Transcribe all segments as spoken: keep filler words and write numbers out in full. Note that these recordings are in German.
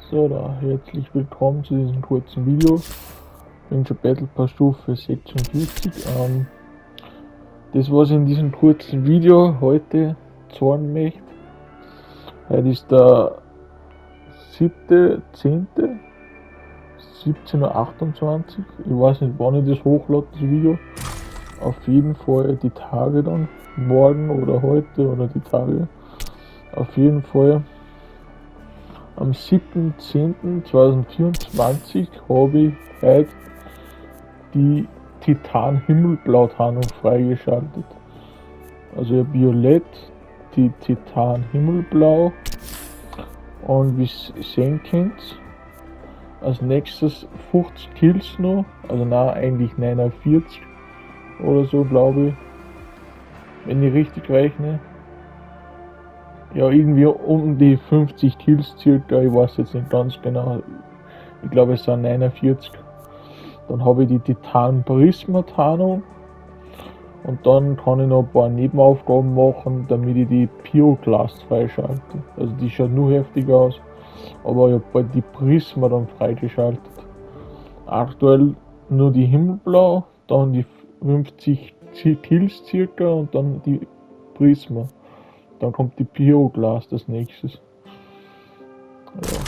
So, da herzlich willkommen zu diesem kurzen Video. Ich bin schon Battle Pass Stufe sechsundvierzig. Ähm, das, was ich in diesem kurzen Video heute zeigen möchte, heute ist der siebte zehnte siebzehn Uhr achtundzwanzig. Ich weiß nicht, wann ich das hochlade, das Video. Auf jeden Fall die Tage dann, morgen oder heute oder die Tage. Auf jeden Fall. Am siebten zehnten zweitausendvierundzwanzig habe ich heute die Titan Himmelblau Tarnung freigeschaltet. Also ja, Violett, die Titan Himmelblau, und wie ihr sehen könnt, als nächstes fünfzig Kills noch, also na eigentlich neunundvierzig oder so, glaube ich, wenn ich richtig rechne. Ja, irgendwie um die fünfzig Kills circa, ich weiß jetzt nicht ganz genau, ich glaube es sind neunundvierzig. Dann habe ich die Titan Prisma Tarnung und dann kann ich noch ein paar Nebenaufgaben machen, damit ich die Pyroclast freischalte. Also die schaut nur heftig aus, aber ich habe bald die Prisma dann freigeschaltet. Aktuell nur die Himmelblau, dann die fünfzig Kills circa und dann die Prisma. Dann kommt die Pyroclast als nächstes. Ja.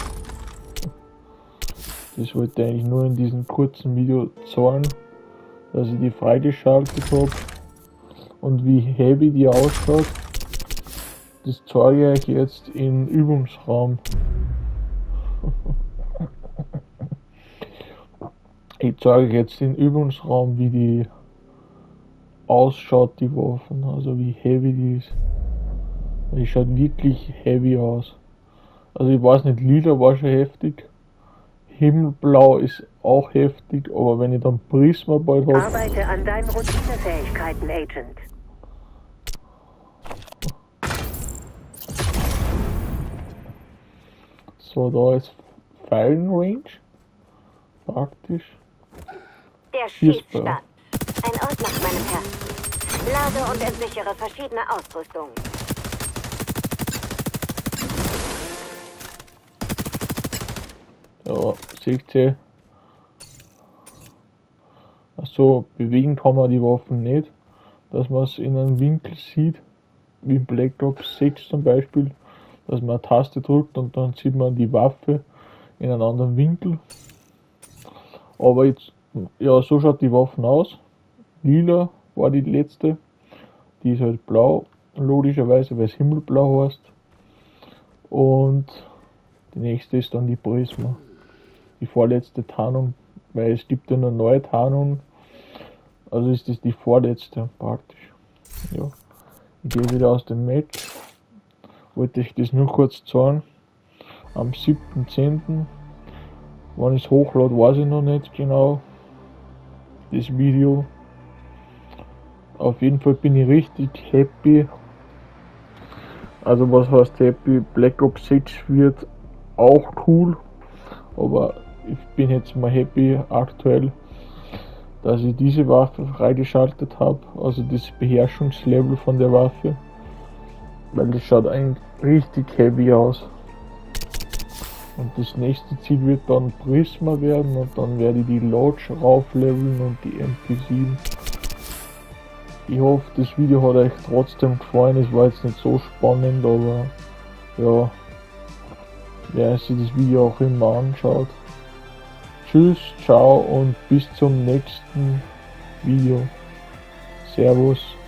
Das wollte ich eigentlich nur in diesem kurzen Video zeigen, dass ich die freigeschaltet habe und wie heavy die ausschaut. Das zeige ich euch jetzt im Übungsraum. Ich zeige euch jetzt im Übungsraum, wie die ausschaut, die Waffen, also wie heavy die ist. Die schaut wirklich heavy aus. Also ich weiß nicht, lila war schon heftig. Himmelblau ist auch heftig, aber wenn ich dann Prisma bald habe. Arbeite an deinen Routinefähigkeiten, Agent. So, da ist Pfeilenrange. Praktisch. Der Schießstand. Ein Ort nach meinem Herzen. Lade und entsichere verschiedene Ausrüstungen. Ja, seht ihr. Achso, bewegen kann man die Waffen nicht, dass man es in einem Winkel sieht, wie in Black Ops sechs zum Beispiel, dass man eine Taste drückt und dann sieht man die Waffe in einem anderen Winkel. Aber jetzt, ja, so schaut die Waffen aus. Lila war die letzte, die ist halt blau, logischerweise, weil es Himmelblau heißt. Und die nächste ist dann die Prisma. Die vorletzte Tarnung, weil es gibt ja noch neue Tarnungen, also ist das die vorletzte praktisch. Ja, ich gehe wieder aus dem Match, wollte ich das nur kurz zeigen. Am siebten zehnten wann ich es hochlade, weiß ich noch nicht genau, das Video. Auf jeden Fall bin ich richtig happy. Also was heißt happy, Black Ops sechs wird auch cool, aber ich bin jetzt mal happy aktuell, dass ich diese Waffe freigeschaltet habe, also das Beherrschungslevel von der Waffe, weil das schaut eigentlich richtig heavy aus. Und das nächste Ziel wird dann Prisma werden und dann werde ich die Lodge raufleveln und die M P sieben. Ich hoffe, das Video hat euch trotzdem gefallen, es war jetzt nicht so spannend, aber ja, wer sich das Video auch immer anschaut. Tschüss, ciao und bis zum nächsten Video. Servus.